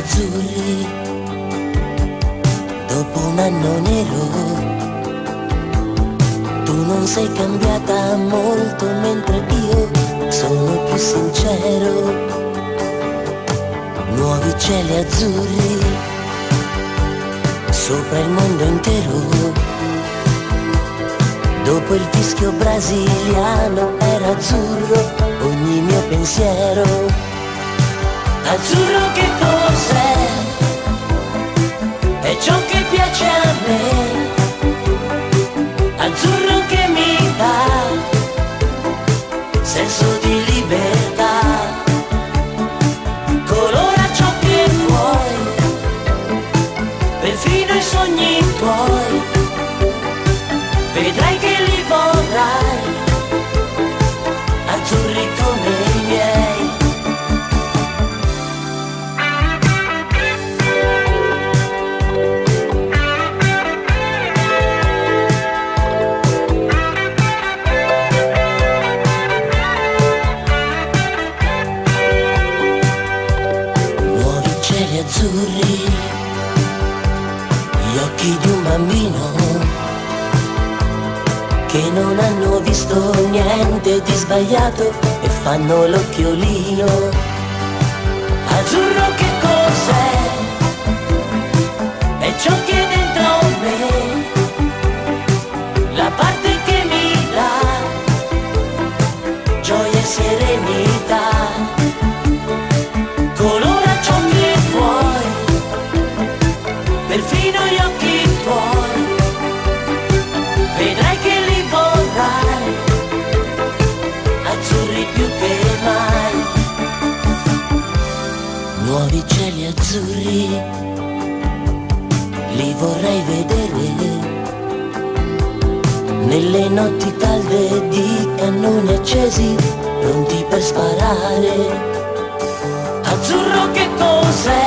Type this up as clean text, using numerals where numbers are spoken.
azzurri, dopo un anno nero, tu non sei cambiata molto mentre io sono più sincero. Nuovi cieli azzurri, sopra il mondo intero. Dopo il fischio brasiliano era azzurro ogni mio pensiero. Azzurro che cos'è? È ciò che piace a me. Azzurro che mi dà senso di libertà. Colora ciò che vuoi, perfino i sogni tuoi. Vedrai che li vorrai, azzurri come i miei. Azzurri, gli occhi di un bambino che non hanno visto niente di sbagliato e fanno l'occhiolino. Azzurro che cos'è? È ciò che è dentro me, la parte che mi dà gioia e serenità. Colora ciò che vuoi, perfino gli occhi tuoi. Vedrai che li vorrai, azzurri più che mai. Nuovi cieli azzurri, li vorrei vedere nelle notti calde di cannoni accesi, pronti per sparare. Azzurro che cos'è?